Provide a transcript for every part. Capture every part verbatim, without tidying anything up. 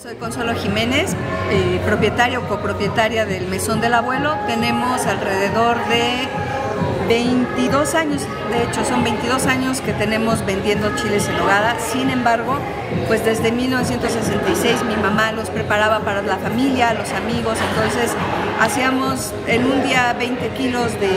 Soy Consuelo Jiménez, eh, propietaria o copropietaria del Mesón del Abuelo. Tenemos alrededor de veintidós años, de hecho son veintidós años que tenemos vendiendo chiles en nogada. Sin embargo, pues desde mil novecientos sesenta y seis mi mamá los preparaba para la familia, los amigos, entonces hacíamos en un día veinte kilos de,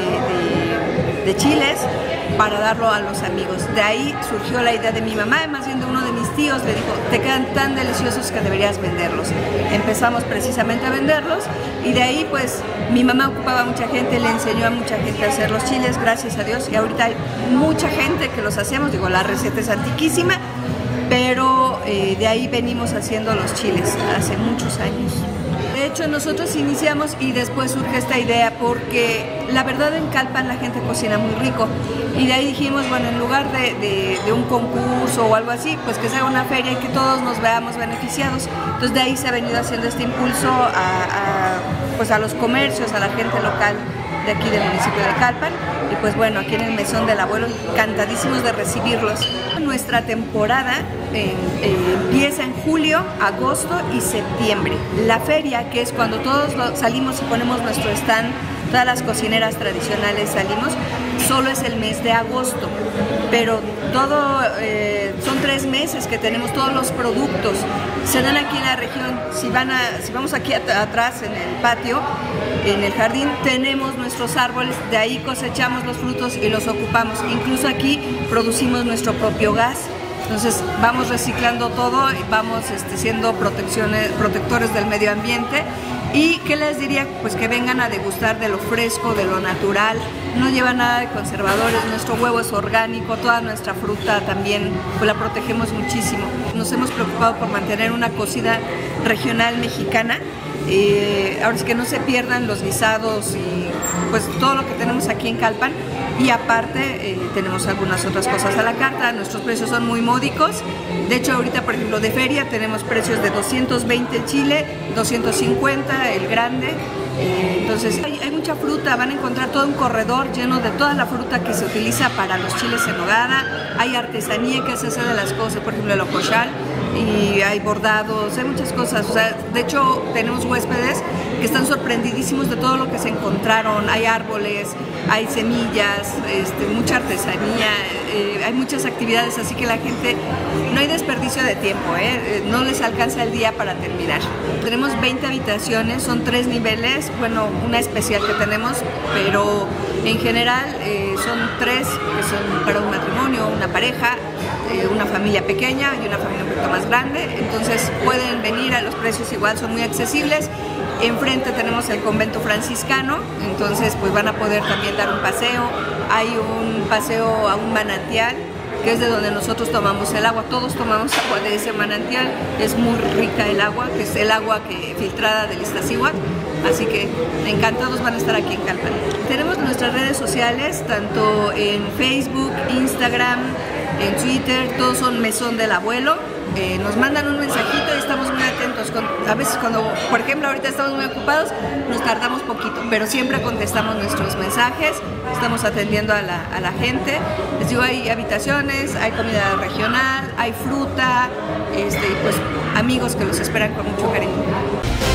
de, de chiles para darlo a los amigos. De ahí surgió la idea de mi mamá, más bien de uno de mis tíos, le dijo, te quedan tan deliciosos que deberías venderlos. Empezamos precisamente a venderlos y de ahí pues mi mamá ocupaba a mucha gente, le enseñó a mucha gente a hacer los chiles, gracias a Dios, y ahorita hay mucha gente que los hacemos, digo, la receta es antiquísima, pero eh, de ahí venimos haciendo los chiles hace muchos años. De hecho, nosotros iniciamos y después surge esta idea porque la verdad en Calpan la gente cocina muy rico y de ahí dijimos, bueno, en lugar de, de, de un concurso o algo así, pues que sea una feria y que todos nos veamos beneficiados. Entonces de ahí se ha venido haciendo este impulso a, a, pues a los comercios, a la gente local de aquí del municipio de Calpan y pues bueno, aquí en el Mesón del Abuelo encantadísimos de recibirlos. Nuestra temporada eh, eh, empieza en julio, agosto y septiembre. La feria, que es cuando todos lo, salimos y ponemos nuestro stand, todas las cocineras tradicionales salimos, solo es el mes de agosto, pero todo, eh, son tres meses que tenemos todos los productos, se dan aquí en la región. Si, van a, si vamos aquí at atrás en el patio, en el jardín, tenemos nuestros árboles, de ahí cosechamos los frutos y los ocupamos. Incluso aquí producimos nuestro propio gas. Entonces vamos reciclando todo y vamos este, siendo protecciones, protectores del medio ambiente. ¿Y qué les diría? Pues que vengan a degustar de lo fresco, de lo natural, no lleva nada de conservadores, nuestro huevo es orgánico, toda nuestra fruta también pues la protegemos muchísimo. Nos hemos preocupado por mantener una cocina regional mexicana, eh, ahora es que no se pierdan los guisados y pues todo lo que tenemos aquí en Calpan. Y aparte eh, tenemos algunas otras cosas a la carta, nuestros precios son muy módicos. De hecho ahorita por ejemplo de feria tenemos precios de doscientos veinte el chile, doscientos cincuenta el grande. Eh, entonces hay, hay mucha fruta, van a encontrar todo un corredor lleno de toda la fruta que se utiliza para los chiles en nogada. Hay artesanía que se hace de las cosas, por ejemplo el ocoxal, y hay bordados, hay muchas cosas. O sea, de hecho tenemos huéspedes que están sorprendidísimos de todo lo que se encontraron. Hay árboles, hay semillas, este, mucha artesanía, eh, hay muchas actividades, así que la gente, no hay desperdicio de tiempo, ¿eh? No les alcanza el día para terminar. Tenemos veinte habitaciones, son tres niveles, bueno, una especial que tenemos, pero en general eh, son tres que son para un matrimonio, una pareja, eh, una familia pequeña y una familia un poquito más grande. Entonces pueden venir, a los precios igual son muy accesibles. Enfrente tenemos el convento franciscano, entonces pues van a poder también dar un paseo. Hay un paseo a un manantial, que es de donde nosotros tomamos el agua. Todos tomamos agua de ese manantial, es muy rica el agua, que es el agua que, filtrada del Iztaccíhuatl, así que encantados van a estar aquí en Calpan. Tenemos nuestras redes sociales, tanto en Facebook, Instagram, en Twitter, todos son Mesón del Abuelo. Eh, nos mandan un mensajito y estamos muy atentos. Con, a veces cuando, por ejemplo, ahorita estamos muy ocupados, nos tardamos poquito, pero siempre contestamos nuestros mensajes, estamos atendiendo a la, a la gente. Les digo, hay habitaciones, hay comida regional, hay fruta, este, y pues amigos que los esperan con mucho cariño.